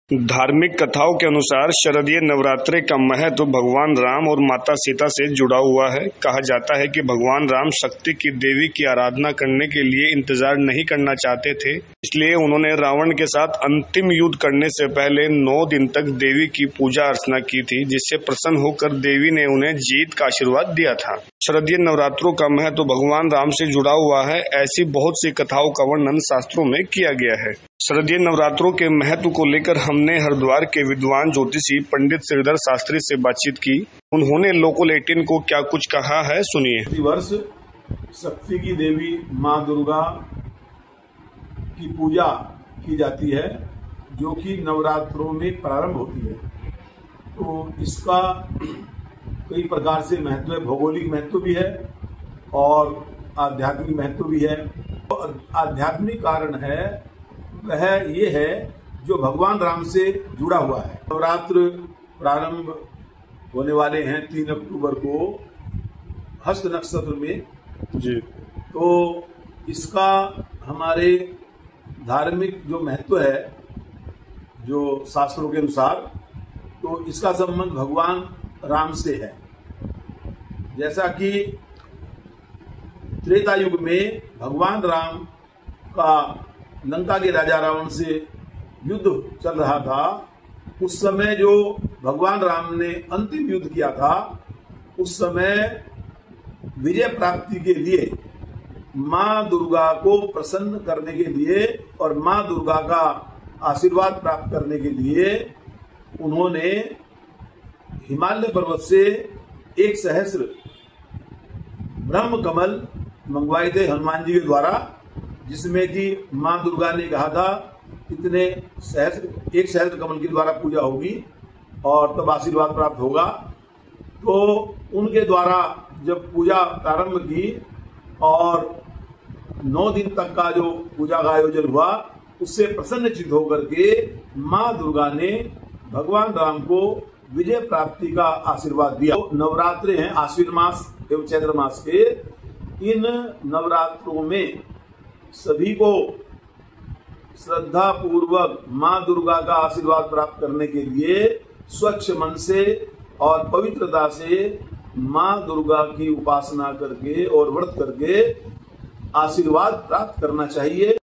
धार्मिक कथाओं के अनुसार शारदीय नवरात्रे का महत्व भगवान राम और माता सीता से जुड़ा हुआ है। कहा जाता है कि भगवान राम शक्ति की देवी की आराधना करने के लिए इंतजार नहीं करना चाहते थे, इसलिए उन्होंने रावण के साथ अंतिम युद्ध करने से पहले 9 दिन तक देवी की पूजा अर्चना की थी, जिससे प्रसन्न होकर देवी ने उन्हें जीत का आशीर्वाद दिया था। शारदीय नवरात्रों का महत्व भगवान राम से जुड़ा हुआ है। ऐसी बहुत सी कथाओं का वर्णन शास्त्रों में किया गया है। शारदीय नवरात्रों के महत्व को लेकर हमने हरिद्वार के विद्वान ज्योतिषी पंडित श्रीधर शास्त्री से बातचीत की। उन्होंने लोकल 18 को क्या कुछ कहा है, सुनिए। प्रतिवर्ष शक्ति की देवी माँ दुर्गा की पूजा की जाती है, जो कि नवरात्रों में प्रारंभ होती है। तो इसका कई प्रकार से महत्व है, भौगोलिक महत्व भी है और आध्यात्मिक महत्व भी है। तो आध्यात्मिक कारण है वह ये है जो भगवान राम से जुड़ा हुआ है। नवरात्र प्रारंभ होने वाले हैं 3 अक्टूबर को हस्त नक्षत्र में जी। तो इसका हमारे धार्मिक जो महत्व है, जो शास्त्रों के अनुसार, तो इसका संबंध भगवान राम से है। जैसा कि त्रेता युग में भगवान राम का लंका के राजा रावण से युद्ध चल रहा था, उस समय जो भगवान राम ने अंतिम युद्ध किया था, उस समय विजय प्राप्ति के लिए माँ दुर्गा को प्रसन्न करने के लिए और माँ दुर्गा का आशीर्वाद प्राप्त करने के लिए उन्होंने हिमालय पर्वत से 1 सहस्र ब्रह्म कमल मंगवाए थे हनुमान जी के द्वारा, जिसमें कि माँ दुर्गा ने कहा था इतने 1 सहस्र कमल के द्वारा पूजा होगी और तब आशीर्वाद प्राप्त होगा। तो उनके द्वारा जब पूजा प्रारंभ की और 9 दिन तक का जो पूजा का आयोजन हुआ, उससे प्रसन्नचित्त होकर के माँ दुर्गा ने भगवान राम को विजय प्राप्ति का आशीर्वाद दिया। नवरात्रे हैं आश्विन मास एवं चैत्र मास के। इन नवरात्रों में सभी को श्रद्धा पूर्वक माँ दुर्गा का आशीर्वाद प्राप्त करने के लिए स्वच्छ मन से और पवित्रता से माँ दुर्गा की उपासना करके और व्रत करके आशीर्वाद प्राप्त करना चाहिए।